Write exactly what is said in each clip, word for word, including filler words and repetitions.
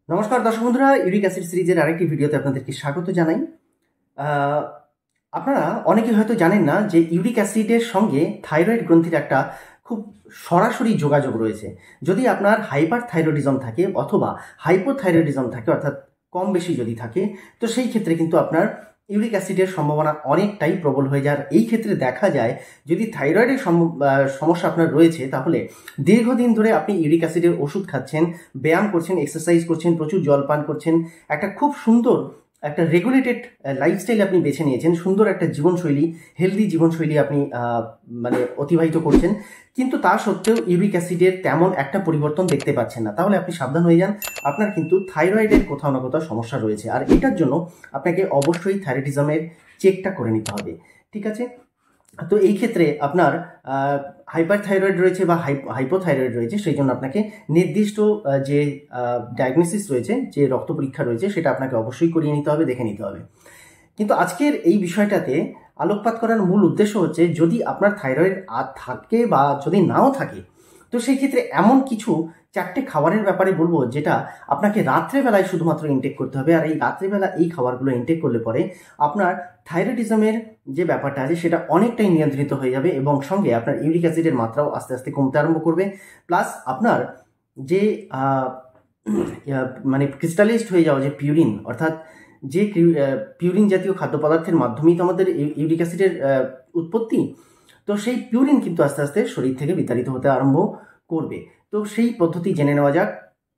নমস্কার দর্শক বন্ধুরা, ইউরিক অ্যাসিড সিরিজের আরেকটি ভিডিওতে আপনাদেরকে স্বাগত জানাই। আপনারা অনেকে হয়তো জানেন না যে ইউরিক অ্যাসিডের সঙ্গে থাইরয়েড গ্রন্থির একটা খুব সরাসরি যোগাযোগ রয়েছে। যদি আপনার হাইপার থাইরয়েডিজম থাকে অথবা হাইপোথাইরয়েডিজম থাকে, অর্থাৎ কম বেশি যদি থাকে, তো সেই ক্ষেত্রে কিন্তু আপনার ইউরিক অ্যাসিডের সম্ভাবনা অনেকটাই প্রবল হয়ে যায়। এই ক্ষেত্রে দেখা যায় যদি থাইরয়েডের সমস্যা আপনার রয়েছে, তাহলে দীর্ঘদিন ধরে আপনি ইউরিক অ্যাসিডের ওষুধ খাচ্ছেন, ব্যায়াম করছেন, এক্সারসাইজ করছেন, প্রচুর জল পান করছেন, একটা খুব সুন্দর একটা রেগুলেটেড লাইফস্টাইল আপনি বেছে নিয়েছেন, সুন্দর একটা জীবনশৈলী, হেলদি জীবনশৈলী আপনি মানে অতিবাহিত করছেন, কিন্তু তা সত্ত্বেও ইউরিক অ্যাসিডের তেমন একটা পরিবর্তন দেখতে পাচ্ছেন না, তাহলে আপনি সাবধান হয়ে যান। আপনার কিন্তু থাইরয়েডের কোথাও না কোথাও সমস্যা রয়েছে, আর এটার জন্য আপনাকে অবশ্যই থাইরয়েডিজমের চেকটা করে নিতে হবে। ঠিক আছে? তো এই ক্ষেত্রে আপনার হাইপার থাইরয়েড রয়েছে বা হাইপোথাইরয়েড রয়েছে, সেই জন্য আপনাকে নির্দিষ্ট যে ডায়াগনোসিস রয়েছে, যে রক্ত পরীক্ষা রয়েছে, সেটা আপনাকে অবশ্যই করিয়ে নিতে হবে, দেখে নিতে হবে। কিন্তু আজকের এই বিষয়টাতে আলোকপাত করার মূল উদ্দেশ্য হচ্ছে, যদি আপনার থাইরয়েড আর থাকে বা যদি নাও থাকে, তো সেই ক্ষেত্রে এমন কিছু চারটে খাবারের ব্যাপারে বলবো যেটা আপনাকে রাত্রেবেলায় শুধুমাত্র ইনটেক করতে হবে। আর এই রাত্রেবেলা এই খাবারগুলো ইনটেক করলে পরে আপনার থাইরয়েডিজমের যে ব্যাপারটা আছে সেটা অনেকটাই নিয়ন্ত্রিত হয়ে যাবে, এবং সঙ্গে আপনার ইউরিক অ্যাসিডের মাত্রাও আস্তে আস্তে কমতে আরম্ভ করবে। প্লাস আপনার যে মানে ক্রিস্টালাইজড হয়ে যাওয়া যে পিউরিন, অর্থাৎ যে পিউরিন জাতীয় খাদ্য পদার্থের মাধ্যমেই তো আমাদের ইউরিক অ্যাসিডের উৎপত্তি, তো সেই পিউরিন কিন্তু আস্তে আস্তে শরীর থেকে বিতাড়িত হতে আরম্ভ করবে। তো সেই পদ্ধতি জেনে নেওয়া যাক,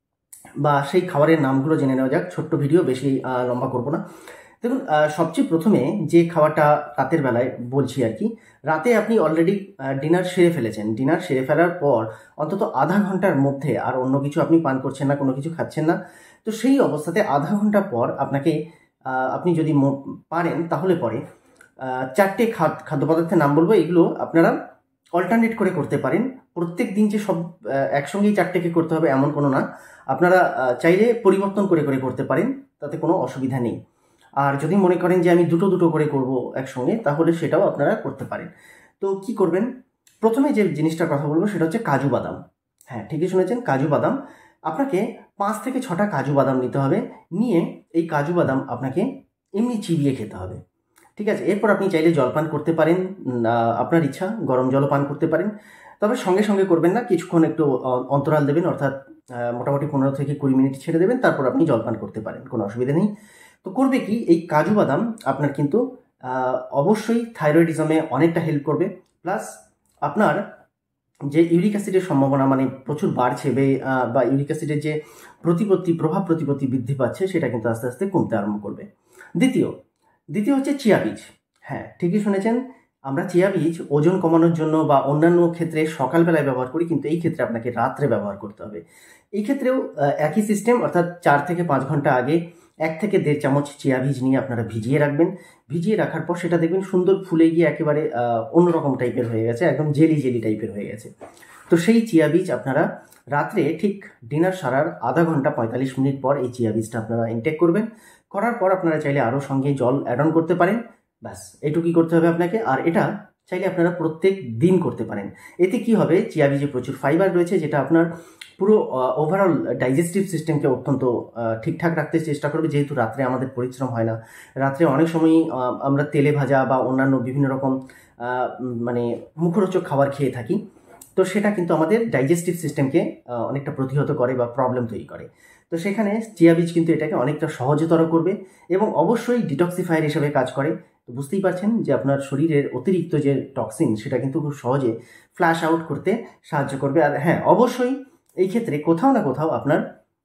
বা সেই খাবারের নামগুলো জেনে নেওয়া যাক। ছোট্ট ভিডিও, বেশি লম্বা করব না। দেখুন, সবচেয়ে প্রথমে যে খাবারটা রাতের বেলায় বলছি আর কি, রাতে আপনি অলরেডি ডিনার সেরে ফেলেছেন, ডিনার সেরে ফেলার পর অন্তত আধা ঘন্টার মধ্যে আর অন্য কিছু আপনি পান করছেন না, কোনো কিছু খাচ্ছেন না। তো সেই অবস্থাতে আধা ঘন্টা পর আপনাকে আপনি যদি পারেন তাহলে পরে চারটে খাদ্য পদার্থের নাম বলবো, এগুলো আপনারা অল্টারনেট করে করতে পারেন। প্রত্যেক দিন যে সব একসঙ্গেই চারটেকে করতে হবে এমন কোনো না, আপনারা চাইলে পরিবর্তন করে করে করতে পারেন, তাতে কোনো অসুবিধা নেই। আর যদি মনে করেন যে আমি দুটো দুটো করে করব একসঙ্গে, তাহলে সেটাও আপনারা করতে পারেন। তো কি করবেন, প্রথমে যে জিনিসটার কথা বলবো সেটা হচ্ছে কাজু বাদাম। হ্যাঁ, ঠিকই শুনেছেন, কাজু বাদাম। আপনাকে পাঁচ থেকে ছটা কাজু বাদাম নিতে হবে, নিয়ে এই কাজু বাদাম আপনাকে এমনি চিবিয়ে খেতে হবে। ঠিক আছে? এরপর আপনি চাইলে জলপান করতে পারেন, আপনার ইচ্ছা, গরম জলও পান করতে পারেন, তবে সঙ্গে সঙ্গে করবেন না, কিছুক্ষণ একটু অন্তরাল দেবেন, অর্থাৎ মোটামুটি পনেরো থেকে কুড়ি মিনিট ছেড়ে দেবেন, তারপর আপনি জলপান করতে পারেন, কোনো অসুবিধা নেই। তো করবে কি, এই কাজু বাদাম আপনার কিন্তু অবশ্যই থাইরয়েডিজমে অনেকটা হেল্প করবে, প্লাস আপনার যে ইউরিক অ্যাসিডের সম্ভাবনা মানে প্রচুর বাড়ছে, বা ইউরিক অ্যাসিডের যে প্রতিপত্তি প্রভাব প্রতিপত্তি বৃদ্ধি পাচ্ছে, সেটা কিন্তু আস্তে আস্তে কমতে আরম্ভ করবে। দ্বিতীয় দ্বিতীয় হচ্ছে চিয়া বীজ। হ্যাঁ, ঠিকই শুনেছেন, আমরা চিয়া বীজ ওজন কমানোর জন্য বা অন্যান্য ক্ষেত্রে সকালবেলায় ব্যবহার করি, কিন্তু এই ক্ষেত্রে আপনাকে রাত্রে ব্যবহার করতে হবে। এই ক্ষেত্রেও একই সিস্টেম, অর্থাৎ চার থেকে পাঁচ ঘন্টা আগে এক থেকে দেড় চামচ চিয়া বীজ নিয়ে আপনারা ভিজিয়ে রাখবেন। ভিজিয়ে রাখার পর সেটা দেখবেন সুন্দর ফুলে গিয়ে একেবারে অন্যরকম টাইপের হয়ে গেছে, একদম জেলি জেলি টাইপের হয়ে গেছে। তো সেই চিয়া বীজ আপনারা রাত্রে ঠিক ডিনার সারার আধা ঘন্টা পঁয়তাল্লিশ মিনিট পর এই চিয়া বীজটা আপনারা ইনটেক করবেন। করার পর আপনারা চাইলে আরও সঙ্গে জল অ্যাড অন করতে পারেন, ব্যাস এইটুকুই করতে হবে আপনাকে। আর এটা চাইলে আপনারা প্রত্যেক দিন করতে পারেন। এতে কি হবে, চিয়া বীজে প্রচুর ফাইবার রয়েছে, যেটা আপনার পুরো ওভারঅল ডাইজেস্টিভ সিস্টেমকে অত্যন্ত ঠিকঠাক রাখতে চেষ্টা করবে। যেহেতু রাত্রে আমাদের পরিশ্রম হয় না, রাত্রে অনেক সময়ই আমরা তেলে ভাজা বা অন্যান্য বিভিন্ন রকম মানে মুখরোচক খাবার খেয়ে থাকি, তো সেটা কিন্তু আমাদের ডাইজেস্টিভ সিস্টেমকে অনেকটা প্রতিহত করে বা প্রবলেম তৈরি করে। তো সেখানে চিয়া বীজ কিন্তু এটাকে অনেকটা সহজতর করবে, এবং অবশ্যই ডিটক্সিফায়ার হিসেবে কাজ করে। তো বুঝতেই পারছেন যে আপনার শরীরের অতিরিক্ত যে টক্সিন, সেটা কিন্তু খুব সহজে ফ্ল্যাশ আউট করতে সাহায্য করবে। আর হ্যাঁ, অবশ্যই এই ক্ষেত্রে কোথাও না কোথাও আপনার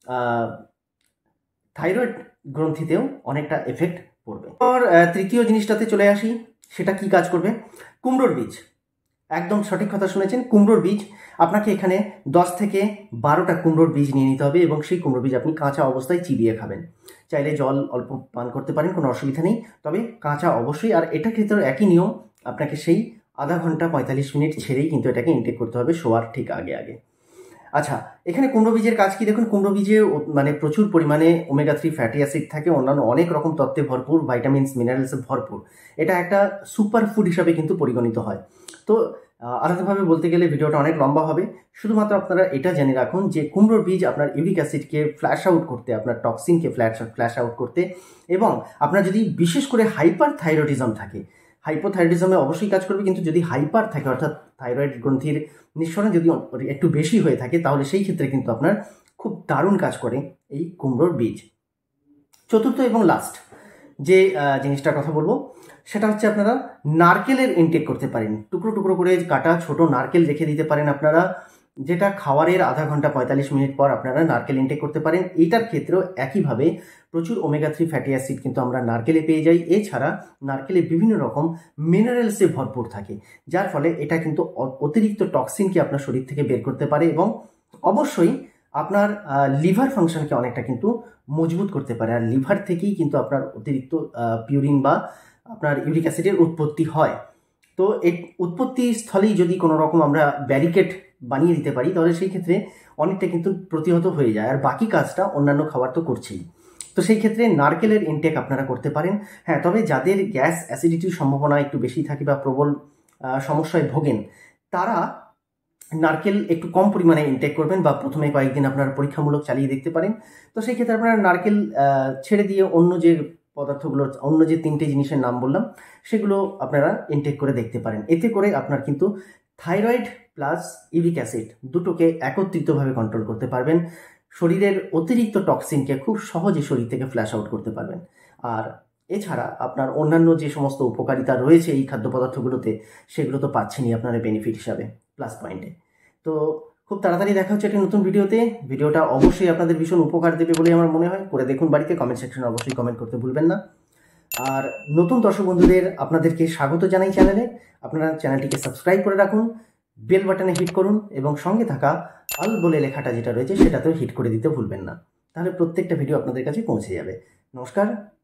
থাইরয়েড গ্রন্থিতেও অনেকটা এফেক্ট পড়বে। আর তৃতীয় জিনিসটাতে চলে আসি, সেটা কি কাজ করবে, কুমড়োর বীজ। একদম সঠিক কথা শুনেছেন, কুমড়োর বীজ। আপনাকে এখানে দশ থেকে বারোটা কুমড়োর বীজ নিয়ে নিতে হবে, এবং সেই কুমড়োর বীজ আপনি কাঁচা অবস্থায় চিবিয়ে খাবেন। চাইলে জল অল্প পান করতে পারেন, কোনো অসুবিধা নেই, তবে কাঁচা অবশ্যই। আর এটা ক্ষেত্রে একই নিয়ম, আপনাকে সেই আধা ঘন্টা পঁয়তাল্লিশ মিনিট ছেড়েই কিন্তু এটাকে ইনটেক করতে হবে, শোয়ার ঠিক আগে আগে। আচ্ছা, এখানে কুমড়ো বীজের কাজ কি দেখুন, কুমড়ো বীজে মানে প্রচুর পরিমাণে ওমেগা থ্রি ফ্যাটি অ্যাসিড থাকে, অন্যান্য অনেক রকম তত্ত্বে ভরপুর, ভাইটামিনস মিনারেলসে ভরপুর। এটা একটা সুপার ফুড হিসাবে কিন্তু পরিগণিত হয়। তো আলাদাভাবে বলতে গেলে ভিডিওটা অনেক লম্বা হবে। শুধুমাত্র আপনারা এটা জেনে রাখুন যে কুমড়োর বীজ আপনার ইউরিক অ্যাসিডকে ফ্ল্যাশ আউট করতে, আপনার টক্সিনকে ফ্ল্যাশ ফ্ল্যাশ আউট করতে, এবং আপনার যদি বিশেষ করে হাইপার থাইরয়েডিজম থাকে, হাইপোথাইরয়েডিজমে অবশ্যই কাজ করবে, কিন্তু যদি হাইপার থাকে অর্থাৎ থাইরয়েড গ্রন্থির নিঃসরণ যদি একটু বেশি হয়ে থাকে তাহলে সেই ক্ষেত্রে কিন্তু আপনার খুব দারুণ কাজ করে এই কুমড়োর বীজ। চতুর্থ এবং লাস্ট যে জিনিসটার কথা বলবো সেটা হচ্ছে আপনারা নারকেলের ইনটেক করতে পারেন। টুকরো টুকরো করে কাটা ছোট নারকেল রেখে দিতে পারেন আপনারা, যেটা খাওয়ারের আধা ঘন্টা পঁয়তাল্লিশ মিনিট পর আপনারা নারকেল ইনটেক করতে পারেন। এইটার ক্ষেত্রেও একইভাবে প্রচুর ওমেগা থ্রি ফ্যাটি অ্যাসিড কিন্তু আমরা নারকেলে পেয়ে যাই। এছাড়া নারকেলে বিভিন্ন রকম মিনারেলসে ভরপুর থাকে, যার ফলে এটা কিন্তু অতিরিক্ত টক্সিনকে আপনার শরীর থেকে বের করতে পারে এবং অবশ্যই আপনার লিভার ফাংশনকে অনেকটা কিন্তু মজবুত করতে পারে। আর লিভার থেকেই কিন্তু আপনার অতিরিক্ত পিউরিন বা আপনার ইউরিক অ্যাসিডের উৎপত্তি হয়। তো এই উৎপত্তি স্থলেই যদি কোনো রকম আমরা ব্যারিকেড বানিয়ে দিতে পারি তাহলে সেই ক্ষেত্রে অনেকটা কিন্তু প্রতিহত হয়ে যায়, আর বাকি কাজটা অন্যান্য খাবার তো করছেই। তো সেই ক্ষেত্রে নারকেলের ইনটেক আপনারা করতে পারেন। হ্যাঁ, তবে যাদের গ্যাস অ্যাসিডিটির সম্ভাবনা একটু বেশি থাকে বা প্রবল সমস্যায় ভোগেন তারা নারকেল একটু কম পরিমাণে ইনটেক করবেন বা প্রথমে কয়েকদিন আপনারা পরীক্ষামূলক চালিয়ে দেখতে পারেন। তো সেই ক্ষেত্রে আপনারা নারকেল ছেড়ে দিয়ে অন্য যে পদার্থগুলো, অন্য যে তিনটে জিনিসের নাম বললাম সেগুলো আপনারা ইনটেক করে দেখতে পারেন। এতে করে আপনার কিন্তু থাইরয়েড প্লাস ইউরিক অ্যাসিড দুটোকে একত্রিতভাবে কন্ট্রোল করতে পারবেন, শরীরের অতিরিক্ত টক্সিনকে খুব সহজে শরীর থেকে ফ্ল্যাশ আউট করতে পারবেন। আর এছাড়া আপনার অন্যান্য যে সমস্ত উপকারিতা রয়েছে এই খাদ্য পদার্থগুলোতে সেগুলো তো পাচ্ছেনই আপনারা বেনিফিট হিসাবে প্লাস পয়েন্টে। তো খুব তাড়াতাড়ি দেখা হচ্ছে একটা নতুন ভিডিওতে। ভিডিওটা অবশ্যই আপনাদের ভীষণ উপকার দেবে বলে আমার মনে হয়। করে দেখুন বাড়িতে, কমেন্ট সেকশনে অবশ্যই কমেন্ট করতে ভুলবেন না। আর নতুন দর্শক বন্ধুদের আপনাদেরকে স্বাগত জানাই চ্যানেলে। আপনারা চ্যানেলটিকে সাবস্ক্রাইব করে রাখুন, বেল বাটনে হিট করুন এবং সঙ্গে থাকা অল বলে লেখাটা যেটা রয়েছে সেটাতেও হিট করে দিতে ভুলবেন না, তাহলে প্রত্যেকটা ভিডিও আপনাদের কাছে পৌঁছে যাবে। নমস্কার।